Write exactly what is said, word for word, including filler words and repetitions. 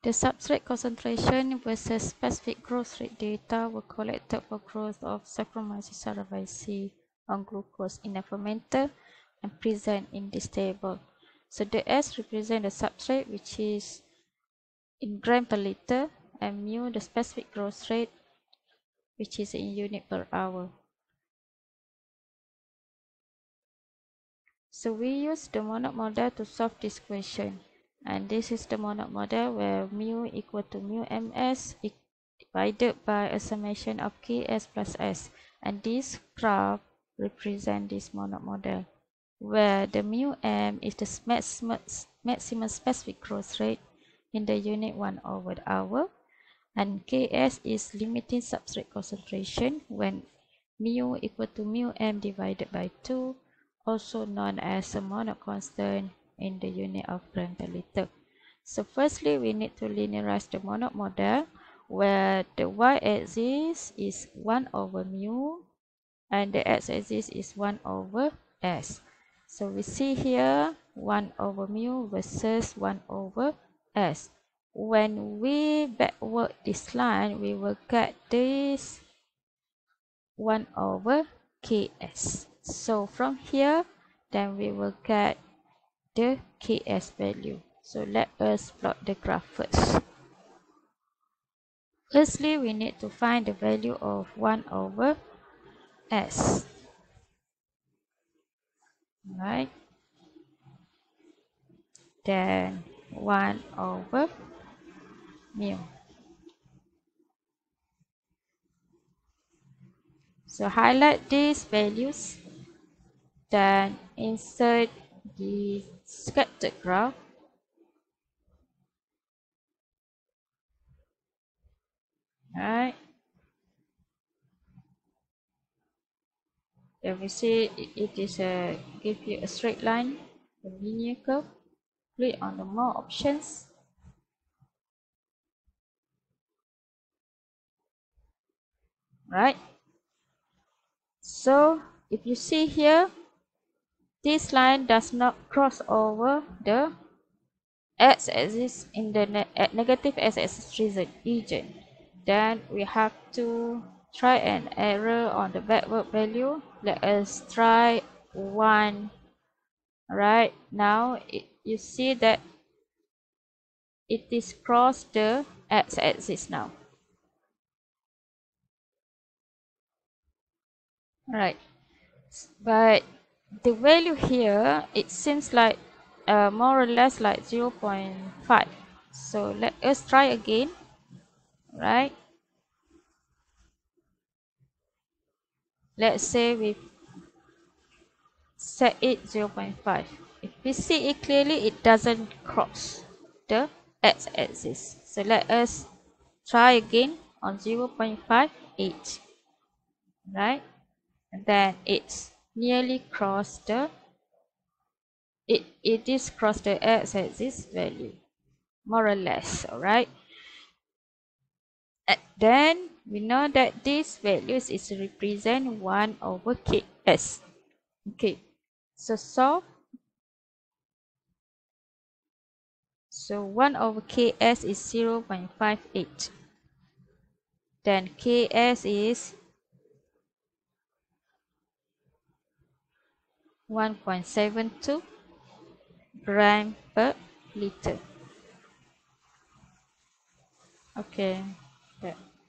The substrate concentration versus specific growth rate data were collected for growth of Saccharomyces cerevisiae on glucose in a fermenter and present in this table. So the S represents the substrate, which is in gram per liter, and mu the specific growth rate, which is in unit per hour. So we use the Monod model to solve this question. And this is the Monod model where mu equal to mu ms divided by a summation of Ks plus S. And this graph represents this Monod model, where the mu m is the maximum specific growth rate in the unit one over the hour, and Ks is limiting substrate concentration when mu equal to mu m divided by two, also known as a Monod constant in the unit of gram per liter. So firstly, we need to linearize the Monod model, where the y-axis is one over mu and the x-axis is one over s. So we see here one over mu versus one over s. When we backward this line, we will get this one over Ks. So from here, then we will get the Ks value. So let us plot the graph first. Firstly, we need to find the value of one over S. Right? Then one over mu. So highlight these values, then insert the scattered graph. Right. Then we see it is a give you a straight line, a linear curve. Click on the more options. Right. So if you see here, this line does not cross over the x-axis in the ne negative x-axis region. Then we have to try an error on the backward value. Let us try one. Right now, it, you see that it is cross the x-axis now. Right, but the value here, it seems like uh, more or less like zero point five. So let us try again. Right, let's say we set it zero point five. If we see it clearly, it doesn't cross the x-axis. So let us try again on zero point five eight. Right, and then it's nearly crossed the it it is crossed the x-axis value, more or less. All right, and then we know that these values is represent one over Ks. Okay, so solve. So one over Ks is zero point five eight. Then Ks is one point seven two gram per liter. Okay, that